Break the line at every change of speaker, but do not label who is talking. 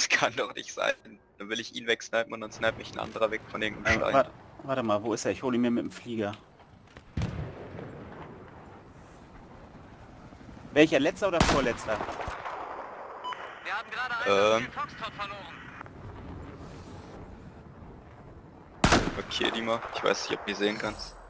Das kann doch nicht sein. Dann will ich ihn wegsnipen und dann snipe mich ein anderer weg von irgendeinem Stein.
Warte mal, wo ist er? Ich hole ihn mir mit dem Flieger. Welcher? Letzter oder vorletzter?
Wir haben gerade einen Foxtrot verloren.
Okay, Dima, ich weiß nicht, ob du die sehen kannst.